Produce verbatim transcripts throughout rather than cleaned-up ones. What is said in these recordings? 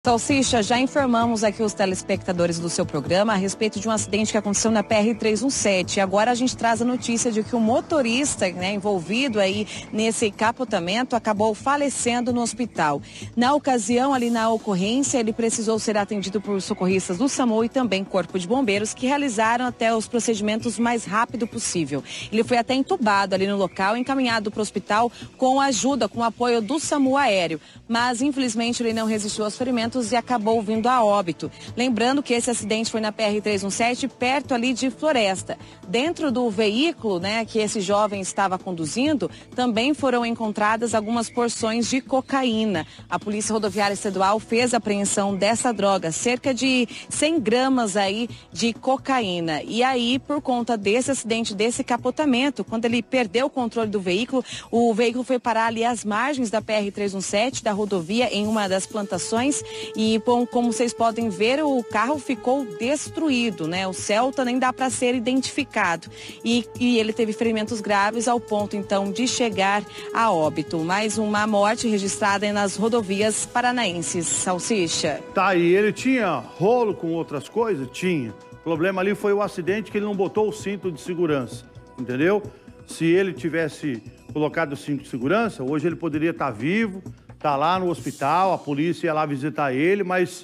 Salsicha, já informamos aqui os telespectadores do seu programa a respeito de um acidente que aconteceu na P R trezentos e dezessete. Agora a gente traz a notícia de que o motorista, né, envolvido aí nesse capotamento acabou falecendo no hospital. Na ocasião, ali na ocorrência, ele precisou ser atendido por socorristas do SAMU e também Corpo de Bombeiros, que realizaram até os procedimentos o mais rápido possível. Ele foi até entubado ali no local, encaminhado para o hospital com ajuda, com apoio do SAMU aéreo. Mas, infelizmente, ele não resistiu aos ferimentos e acabou vindo a óbito. Lembrando que esse acidente foi na P R trezentos e dezessete, perto ali de Floresta. Dentro do veículo, né, que esse jovem estava conduzindo, também foram encontradas algumas porções de cocaína. A Polícia Rodoviária Estadual fez a apreensão dessa droga, cerca de cem gramas aí de cocaína. E aí, por conta desse acidente, desse capotamento, quando ele perdeu o controle do veículo, o veículo foi parar ali às margens da P R trezentos e dezessete, da rodovia, em uma das plantações. E bom, como vocês podem ver, o carro ficou destruído, né? O Celta nem dá para ser identificado. E, e ele teve ferimentos graves ao ponto, então, de chegar a óbito. Mais uma morte registrada nas rodovias paranaenses. Salsicha. Tá, e ele tinha rolo com outras coisas? Tinha. O problema ali foi o acidente que ele não botou o cinto de segurança, entendeu? Se ele tivesse colocado o cinto de segurança, hoje ele poderia estar vivo, tá lá no hospital, a polícia ia lá visitar ele, mas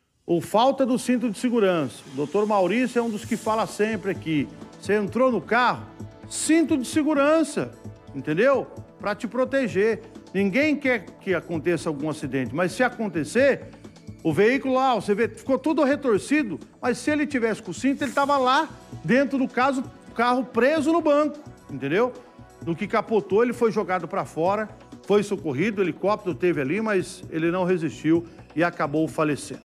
o falta do cinto de segurança. O doutor Maurício é um dos que fala sempre aqui. Você entrou no carro, cinto de segurança, entendeu? Para te proteger. Ninguém quer que aconteça algum acidente, mas se acontecer, o veículo lá, você vê, ficou todo retorcido, mas se ele tivesse com o cinto, ele estava lá dentro do caso, carro preso no banco, entendeu? No que capotou, ele foi jogado para fora. Foi socorrido, o helicóptero teve ali, mas ele não resistiu e acabou falecendo.